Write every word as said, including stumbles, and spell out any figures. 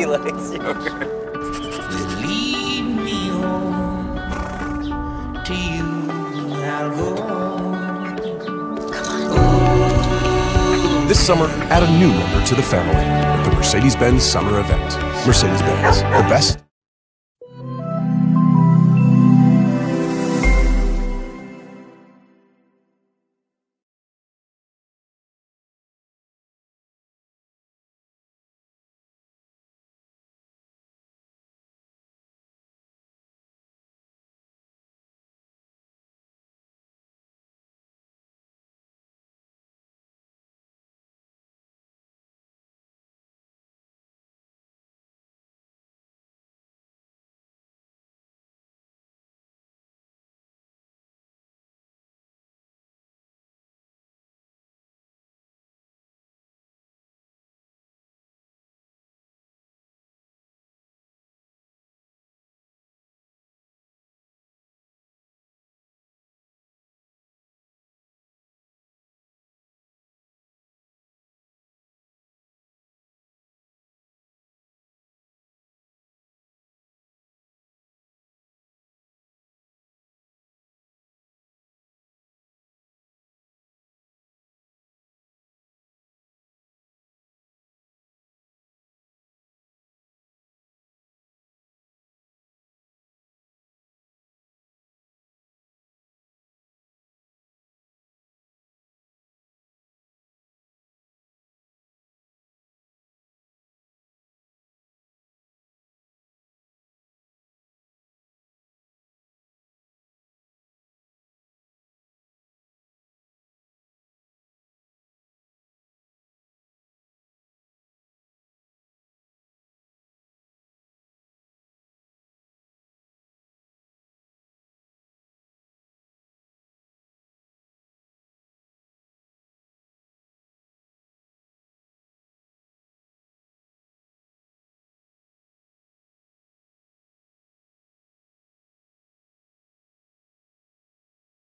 likes yogurt. Lead me home, to you I'll go. Come on. This summer, add a new member to the family with the Mercedes-Benz Summer Event. Mercedes-Benz, the best